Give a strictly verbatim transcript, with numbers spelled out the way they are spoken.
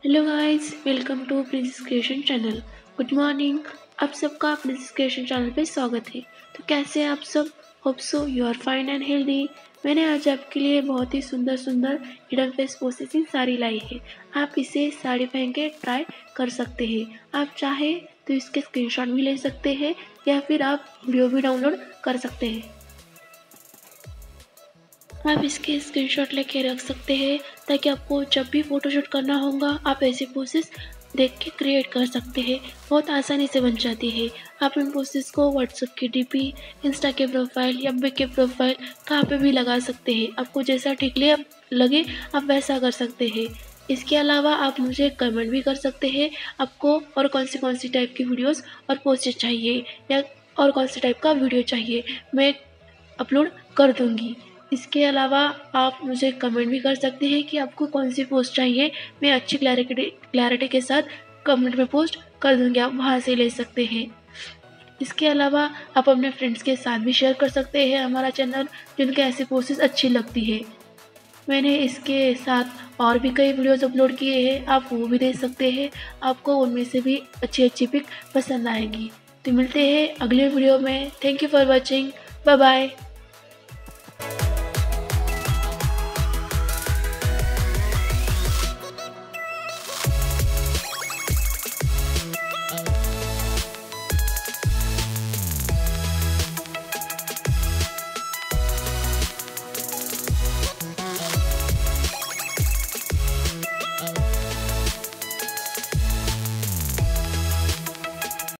Hello guys, welcome to princess creation channel. Good morning. आप सबका princess creation channel पे स्वागत है। तो कैसे हैं आप सब? Hope so you are fine and healthy. मैंने आज आपके लिए बहुत ही सुंदर सुंदर हिडन फेस पोसेस की साड़ी लाई है। आप इसे साड़ी पहन के ट्राई कर सकते हैं। आप चाहे तो इसके स्क्रीनशॉट भी ले सकते हैं या फिर आप वीडियो भी डाउनलोड कर सकते हैं। आप इसके स्क्रीनशॉट लेके रख सकते हैं ताकि आपको जब भी फ़ोटोशूट करना होगा आप ऐसे पोसेस देख के क्रिएट कर सकते हैं। बहुत आसानी से बन जाती है। आप इन पोसेस को व्हाट्सएप की डीपी, इंस्टा के प्रोफाइल या बी के प्रोफाइल कहाँ पे भी लगा सकते हैं। आपको जैसा ठीक लगे आप वैसा कर सकते हैं। इसके अलावा आप मुझे कमेंट भी कर सकते हैं आपको और कौन सी कौन सी टाइप की वीडियोस और पोस्ट चाहिए या और कौन सी टाइप का वीडियो चाहिए, मैं अपलोड कर दूँगी। इसके अलावा आप मुझे कमेंट भी कर सकते हैं कि आपको कौन सी पोस्ट चाहिए, मैं अच्छी क्लैरिटी क्लैरिटी के साथ कमेंट में पोस्ट कर दूँगी, आप वहाँ से ले सकते हैं। इसके अलावा आप अपने फ्रेंड्स के साथ भी शेयर कर सकते हैं हमारा चैनल, जिनके ऐसी पोस्टेस अच्छी लगती है। मैंने इसके साथ और भी कई वीडियोस अपलोड किए हैं, आप वो भी देख सकते हैं। आपको उनमें से भी अच्छी अच्छी पिक पसंद आएगी। तो मिलते हैं अगले वीडियो में। Thank you for watching. Bye bye.